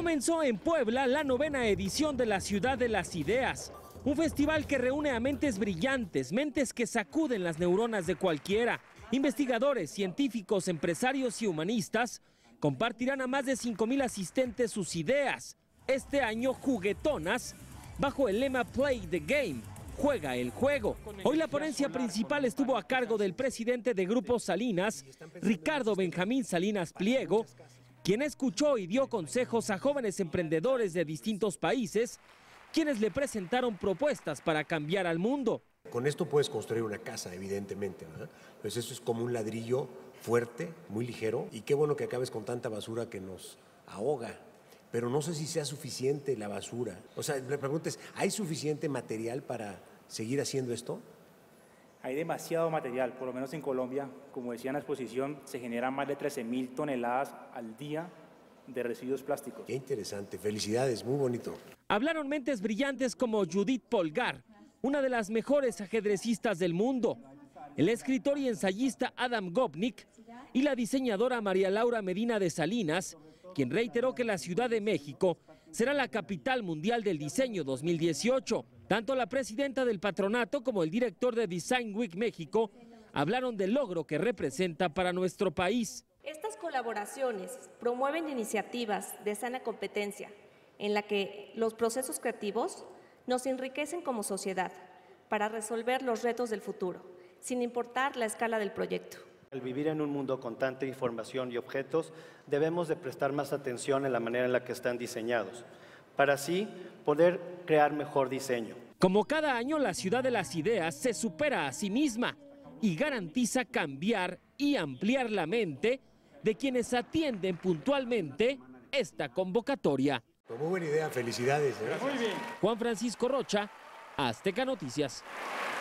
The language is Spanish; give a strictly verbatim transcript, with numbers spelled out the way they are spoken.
Comenzó en Puebla la novena edición de la Ciudad de las Ideas, un festival que reúne a mentes brillantes, mentes que sacuden las neuronas de cualquiera. Investigadores, científicos, empresarios y humanistas compartirán a más de cinco mil asistentes sus ideas, este año juguetonas, bajo el lema Play the Game, juega el juego. Hoy la ponencia principal estuvo a cargo del presidente de Grupo Salinas, Ricardo Benjamín Salinas Pliego, quien escuchó y dio consejos a jóvenes emprendedores de distintos países, quienes le presentaron propuestas para cambiar al mundo. Con esto puedes construir una casa, evidentemente, ¿verdad? Pues eso es como un ladrillo fuerte, muy ligero, y qué bueno que acabes con tanta basura que nos ahoga. Pero no sé si sea suficiente la basura. O sea, la pregunta es, ¿hay suficiente material para seguir haciendo esto? Hay demasiado material, por lo menos en Colombia, como decía en la exposición, se generan más de trece mil toneladas al día de residuos plásticos. Qué interesante, felicidades, muy bonito. Hablaron mentes brillantes como Judith Polgar, una de las mejores ajedrecistas del mundo, el escritor y ensayista Adam Gopnik y la diseñadora María Laura Medina de Salinas, quien reiteró que la Ciudad de México será la capital mundial del diseño dos mil dieciocho. Tanto la presidenta del patronato como el director de Design Week México hablaron del logro que representa para nuestro país. Estas colaboraciones promueven iniciativas de sana competencia en la que los procesos creativos nos enriquecen como sociedad para resolver los retos del futuro, sin importar la escala del proyecto. Al vivir en un mundo con tanta información y objetos, debemos de prestar más atención en la manera en la que están diseñados, para así poder crear mejor diseño. Como cada año, la Ciudad de las Ideas se supera a sí misma y garantiza cambiar y ampliar la mente de quienes atienden puntualmente esta convocatoria. Muy buena idea, felicidades, ¿eh? Juan Francisco Rocha, Azteca Noticias.